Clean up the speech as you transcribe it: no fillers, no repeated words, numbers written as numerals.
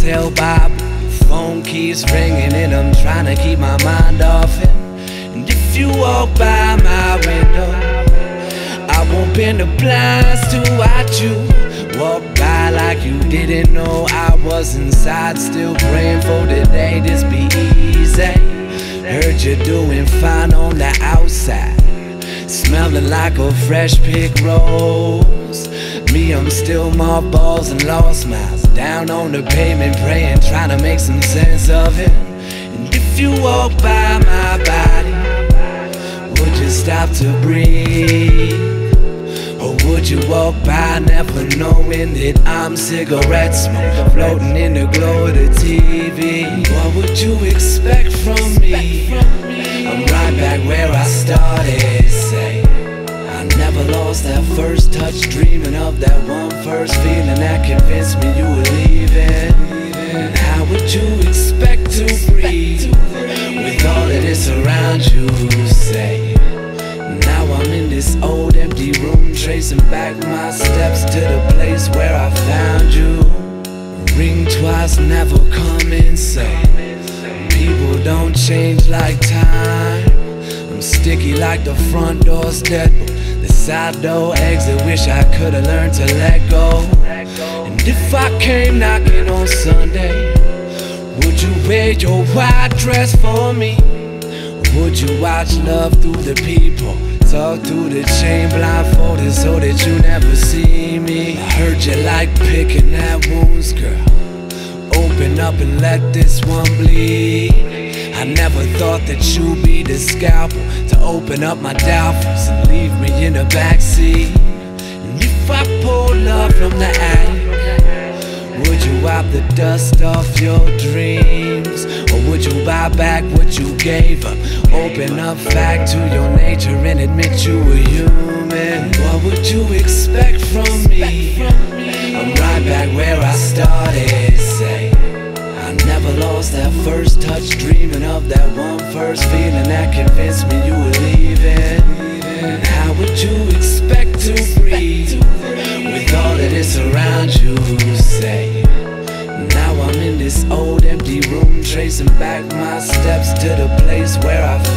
hotel bar, phone keeps ringing and I'm trying to keep my mind off it. And if you walk by my window, I won't bend the blinds to watch you walk by like you didn't know I was inside, still praying for today this be easy. Heard you're doing fine on the outside, smelling like a fresh pick rose. Me, I'm still mothballs and lost miles, down on the pavement praying, trying to make some sense of it. And if you walk by my body, would you stop to breathe? Or would you walk by never knowing that I'm cigarette smoke floating in the glow of the TV? What would you expect from me? I'm right back where I started, say I never lost that first touch, dreaming of that one first feeling that convinced me you were leaving. And how would you expect to breathe with all of this around you, say? Now I'm in this old empty room, tracing back my steps to the place where I found you. Ring twice, never come in, say people don't change like time. I'm sticky like the front door's deadbolt, the side door exit, wish I could've learned to let go. And if I came knocking on Sunday, would you wear your white dress for me? Would you watch love through the peephole, talk through the chain blindfolded so that you never see me? I heard you like picking at wounds, girl. Open up and let this one bleed. I never thought that you'd be the scalpel to open up my doubtfuls and leave me in the backseat. And if I pull love from the attic, would you wipe the dust off your dreams? Or would you buy back what you gave up? Open up back to your nature and admit you were human. What would you expect from me? I'm right back where I started, say I never lost that first touch, dreaming of that one first feeling that convinced me you were leaving. And how would you expect to breathe with all of this around you, say? Now I'm in this old empty room, tracing back my steps to the place where I